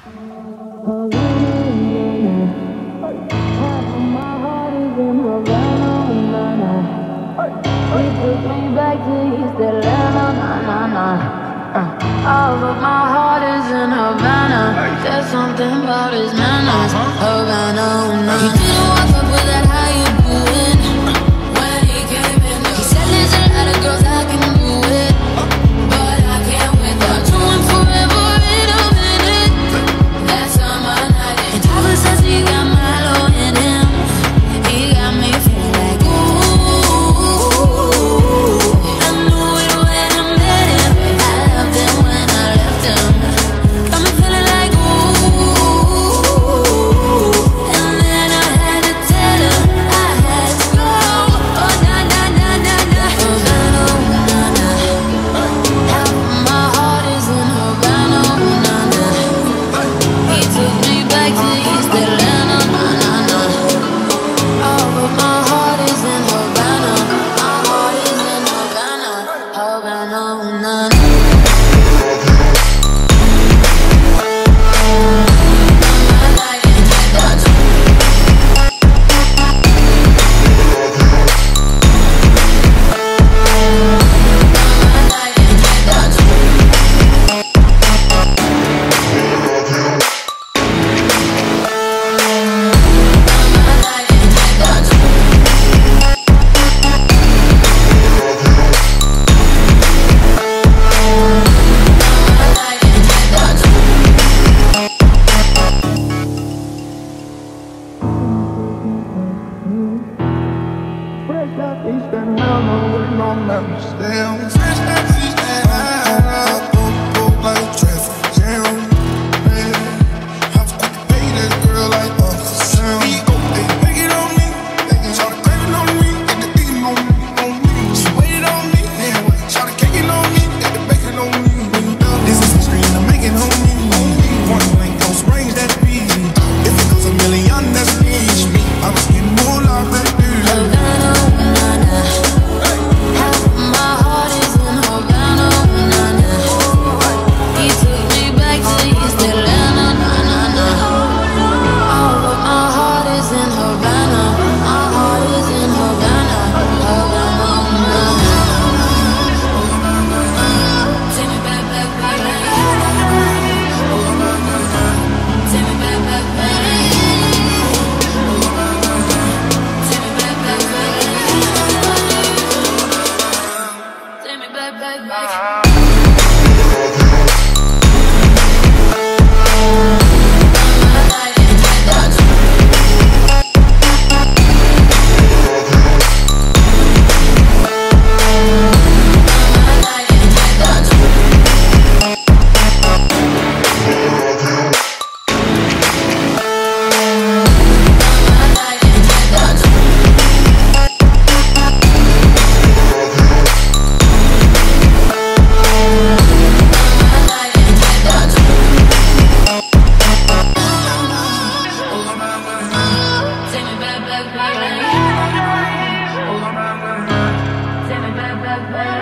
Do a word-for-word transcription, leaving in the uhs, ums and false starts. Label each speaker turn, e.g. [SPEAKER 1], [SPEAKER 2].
[SPEAKER 1] Half of my heart is in Havana. He took me back to East Atlanta. Nah, nah, nah. Uh, all of my heart is in Havana. There's something about his manners. Havana, nah. He didn't walk up with that how you doing. When he came in, he said there's a lot of girls I can do it, but I can't wait. I'll do it forever in a minute. That's on my night. And Tyler says he got Milo in him. He got me feeling like ooh. I knew it when I met him. I loved him when I left him. Got me feeling like ooh. And then I had to tell him I had to go. Oh na na na na na. Havana, na na. Half of my heart is in Havana, na na. He took me back to East Atlanta, na na na. Oh, but my heart is in Havana. My heart is in Havana, Havana, na na.
[SPEAKER 2] Fresh out East Atlanta, waiting on them to stay on. Fresh out East Atlanta, go, go like traffic jam. Man, I was quick to pay that girl like Uncle Sam. They make it on me, they can try to crave it on me, get the beating on me, on me. She waited on me, then wait, try to cake it on me, get the bacon on me. This is history and I make it on me, on me. Point blank, no springs, that's me. If it goes a million, that's me. I was getting more like that dude.
[SPEAKER 1] Havana, na na. Half of my heart is in Havana, na na. He took me back to East Atlanta, na na na. All of my heart is in Havana. My heart is in Havana, Havana, na na. Take me back, back, back, back. Take me back, back, back. Take me back, back, back. Take me back, back, back. Take me back, back, back. Take me back, back, back.